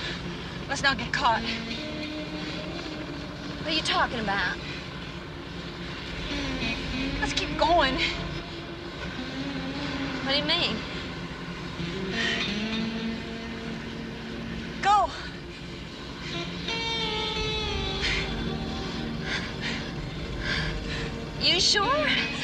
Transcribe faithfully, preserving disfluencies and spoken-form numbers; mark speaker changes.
Speaker 1: Let's not get caught.
Speaker 2: What are you talking about?
Speaker 1: Let's keep going.
Speaker 2: What do you mean?
Speaker 1: Go.
Speaker 2: You sure?